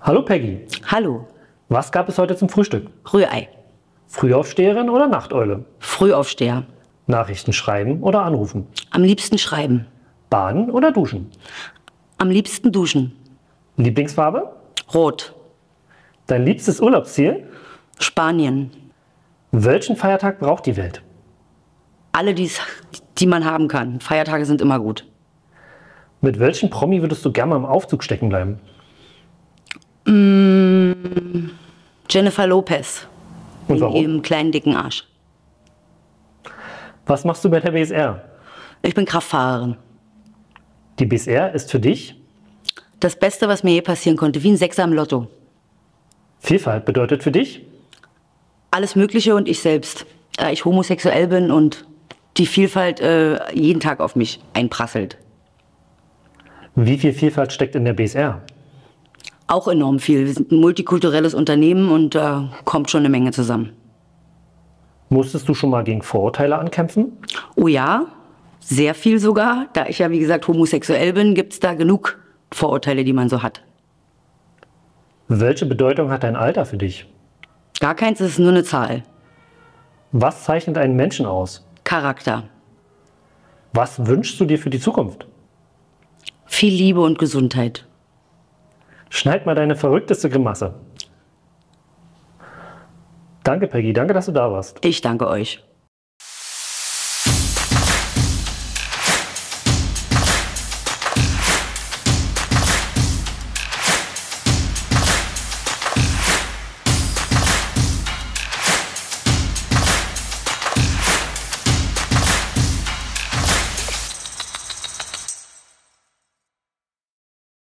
Hallo Peggy, Hallo, was gab es heute zum Frühstück? Rührei. Frühaufsteherin oder Nachteule? Frühaufsteher. Nachrichten schreiben oder anrufen? Am liebsten schreiben. Baden oder duschen? Am liebsten duschen. Lieblingsfarbe? Rot. Dein liebstes Urlaubsziel? Spanien. Welchen Feiertag braucht die Welt? Alle, die man haben kann. Feiertage sind immer gut. Mit welchem Promi würdest du gerne mal im Aufzug stecken bleiben? Jennifer Lopez. Und In warum? ihrem kleinen, dicken Arsch. Was machst du bei der BSR? Ich bin Kraftfahrerin. Die BSR ist für dich? Das Beste, was mir je passieren konnte, wie ein Sechser im Lotto. Vielfalt bedeutet für dich? Alles Mögliche und ich selbst. Da ich homosexuell bin und die Vielfalt jeden Tag auf mich einprasselt. Wie viel Vielfalt steckt in der BSR? Auch enorm viel. Wir sind ein multikulturelles Unternehmen und da kommt schon eine Menge zusammen. Musstest du schon mal gegen Vorurteile ankämpfen? Oh ja, sehr viel sogar. Da ich ja, wie gesagt, homosexuell bin, gibt es da genug Vorurteile, die man so hat. Welche Bedeutung hat dein Alter für dich? Gar keins, es ist nur eine Zahl. Was zeichnet einen Menschen aus? Charakter. Was wünschst du dir für die Zukunft? Viel Liebe und Gesundheit. Schneid mal deine verrückteste Grimasse. Danke, Peggy. Danke, dass du da warst. Ich danke euch.